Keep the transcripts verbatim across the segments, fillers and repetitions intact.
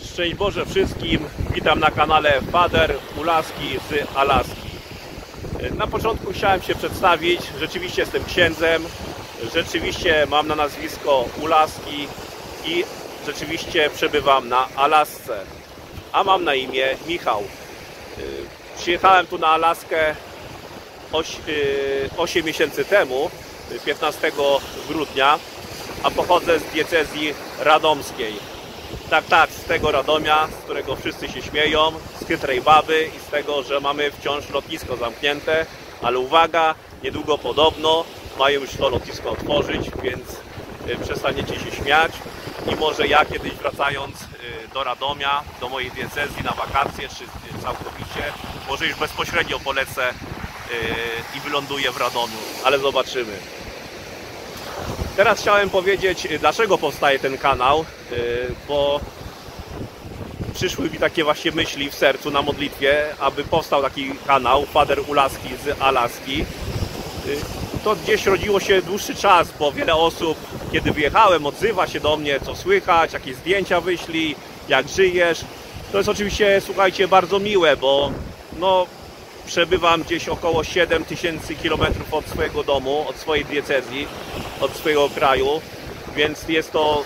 Szczęść Boże wszystkim, witam na kanale Fader Ulaski z Alaski. Na początku chciałem się przedstawić, rzeczywiście jestem księdzem, rzeczywiście mam na nazwisko Ulaski i rzeczywiście przebywam na Alasce, a mam na imię Michał. Przyjechałem tu na Alaskę osiem miesięcy temu, piętnastego grudnia, a pochodzę z diecezji radomskiej. Tak, tak, z tego Radomia, z którego wszyscy się śmieją, z chytrej baby i z tego, że mamy wciąż lotnisko zamknięte, ale uwaga, niedługo podobno mają już to lotnisko otworzyć, więc przestaniecie się śmiać i może ja kiedyś, wracając do Radomia, do mojej diecezji na wakacje, czy całkowicie, może już bezpośrednio polecę i wyląduję w Radomiu, ale zobaczymy. Teraz chciałem powiedzieć, dlaczego powstaje ten kanał, bo przyszły mi takie właśnie myśli w sercu na modlitwie, aby powstał taki kanał Fader Ulaski z Alaski. To gdzieś rodziło się dłuższy czas, bo wiele osób, kiedy wyjechałem, odzywa się do mnie, co słychać, jakie zdjęcia wyślij, jak żyjesz. To jest oczywiście, słuchajcie, bardzo miłe, bo no, przebywam gdzieś około siedem tysięcy kilometrów od swojego domu, od swojej diecezji, od swojego kraju, więc jest to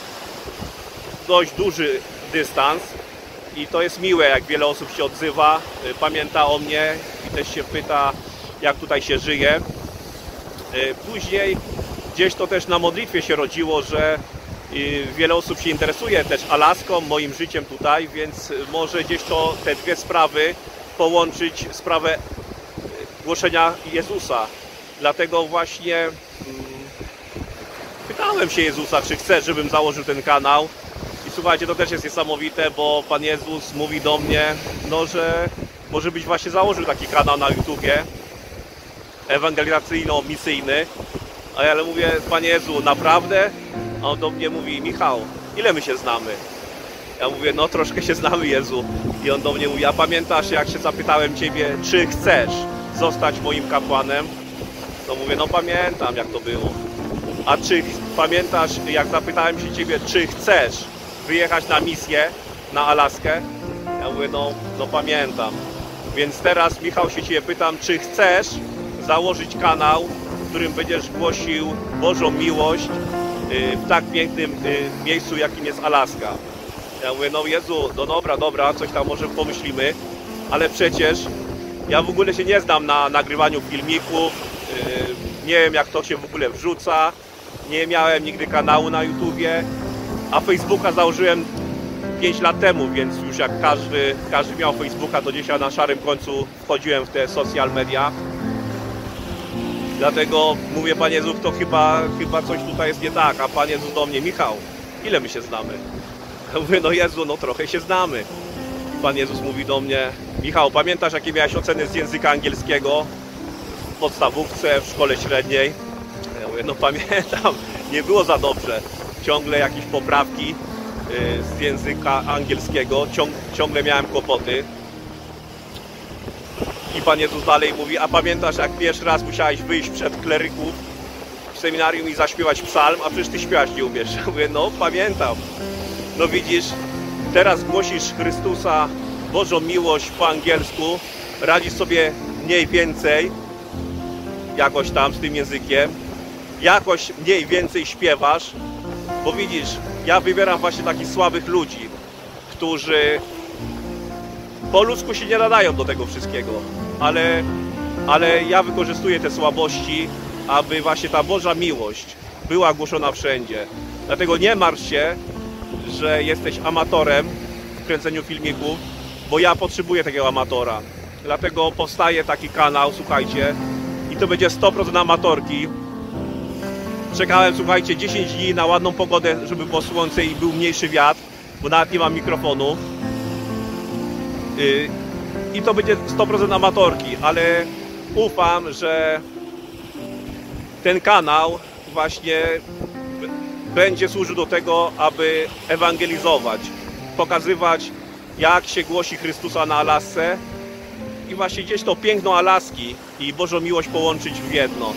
dość duży dystans i to jest miłe, jak wiele osób się odzywa, pamięta o mnie i też się pyta, jak tutaj się żyje. Później gdzieś to też na modlitwie się rodziło, że wiele osób się interesuje też Alaską, moim życiem tutaj, więc może gdzieś to te dwie sprawy połączyć, sprawę głoszenia Jezusa. Dlatego właśnie hmm, pytałem się Jezusa, czy chce, żebym założył ten kanał. I słuchajcie, to też jest niesamowite, bo Pan Jezus mówi do mnie, no, że może byś właśnie założył taki kanał na YouTubie ewangelizacyjno-misyjny. A ja mówię, Panie Jezu, naprawdę? A on do mnie mówi, Michał, ile my się znamy? Ja mówię, no troszkę się znamy, Jezu. I on do mnie mówi, a pamiętasz, jak się zapytałem Ciebie, czy chcesz zostać moim kapłanem? No mówię, no pamiętam, jak to było. A czy pamiętasz, jak zapytałem się Ciebie, czy chcesz wyjechać na misję na Alaskę? Ja mówię, no, no pamiętam. Więc teraz, Michał, się Ciebie pytam, czy chcesz założyć kanał, w którym będziesz głosił Bożą miłość w tak pięknym miejscu, jakim jest Alaska? Ja mówię, no Jezu, no dobra, dobra, coś tam może pomyślimy, ale przecież ja w ogóle się nie znam na nagrywaniu filmików, yy, nie wiem, jak to się w ogóle wrzuca, nie miałem nigdy kanału na YouTubie, a Facebooka założyłem pięć lat temu, więc już jak każdy, każdy miał Facebooka, to gdzieś ja na szarym końcu wchodziłem w te social media. Dlatego mówię, Panie Jezu, to chyba, chyba coś tutaj jest nie tak, a Pan Jezus do mnie, Michał, ile my się znamy? Ja mówię, no Jezu, no trochę się znamy. Pan Jezus mówi do mnie, Michał, pamiętasz, jakie miałeś oceny z języka angielskiego w podstawówce, w szkole średniej? Ja mówię, no pamiętam, nie było za dobrze. Ciągle jakieś poprawki z języka angielskiego, Ciąg, ciągle miałem kłopoty. I Pan Jezus dalej mówi, a pamiętasz, jak pierwszy raz musiałeś wyjść przed kleryków w seminarium i zaśpiewać psalm, a przecież ty śpiewać nie umiesz. Ja mówię, no pamiętam. No widzisz, teraz głosisz Chrystusa, Bożą miłość po angielsku, radzisz sobie mniej więcej, jakoś tam z tym językiem, jakoś mniej więcej śpiewasz, bo widzisz, ja wybieram właśnie takich słabych ludzi, którzy po ludzku się nie nadają do tego wszystkiego, ale, ale ja wykorzystuję te słabości, aby właśnie ta Boża miłość była głoszona wszędzie. Dlatego nie martw się, że jesteś amatorem w kręceniu filmików, bo ja potrzebuję takiego amatora. Dlatego powstaje taki kanał, słuchajcie, i to będzie sto procent amatorki. Czekałem, słuchajcie, dziesięć dni na ładną pogodę, żeby było słońce i był mniejszy wiatr, bo nawet nie mam mikrofonu. I to będzie sto procent amatorki, ale ufam, że ten kanał właśnie będzie służył do tego, aby ewangelizować, pokazywać, jak się głosi Chrystusa na Alasce i właśnie gdzieś to piękno Alaski i Bożą miłość połączyć w jedno.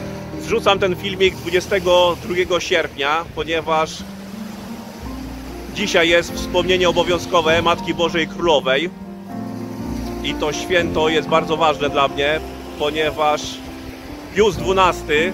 Wrzucam ten filmik dwudziestego drugiego sierpnia, ponieważ Dzisiaj jest wspomnienie obowiązkowe Matki Bożej Królowej i to święto jest bardzo ważne dla mnie, ponieważ Pius dwunasty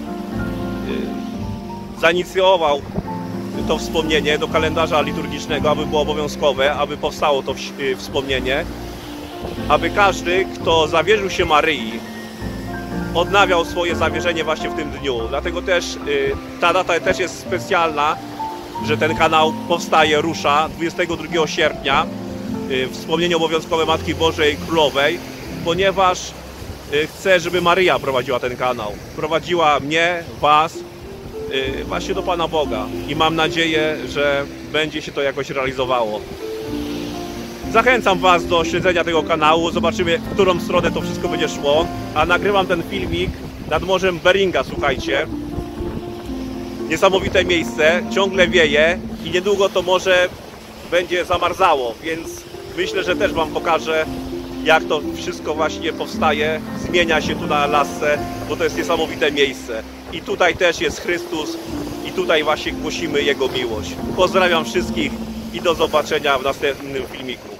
zainicjował to wspomnienie do kalendarza liturgicznego, aby było obowiązkowe, aby powstało to wspomnienie, aby każdy, kto zawierzył się Maryi, odnawiał swoje zawierzenie właśnie w tym dniu. Dlatego też ta data też jest specjalna, że ten kanał powstaje, rusza dwudziestego drugiego sierpnia, wspomnienie obowiązkowe Matki Bożej Królowej, ponieważ chcę, żeby Maryja prowadziła ten kanał. Prowadziła mnie, was właśnie do Pana Boga i mam nadzieję, że będzie się to jakoś realizowało. Zachęcam Was do śledzenia tego kanału, zobaczymy, w którą stronę to wszystko będzie szło, a nagrywam ten filmik nad Morzem Beringa, słuchajcie. Niesamowite miejsce, ciągle wieje i niedługo to morze będzie zamarzało, więc myślę, że też Wam pokażę, jak to wszystko właśnie powstaje, zmienia się tu na Alasce, bo to jest niesamowite miejsce. I tutaj też jest Chrystus i tutaj właśnie głosimy Jego miłość. Pozdrawiam wszystkich i do zobaczenia w następnym filmiku.